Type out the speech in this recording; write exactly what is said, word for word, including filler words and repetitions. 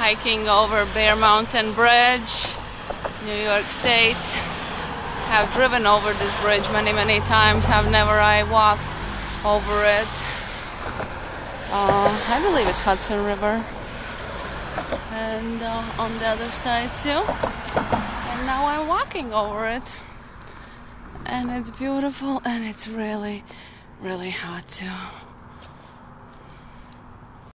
hiking over Bear Mountain Bridge, New York State. Have driven over this bridge many, many times. Have never I walked over it. Uh, I believe it's Hudson River. And uh, on the other side too. And now I'm walking over it. And it's beautiful and it's really, really hot too.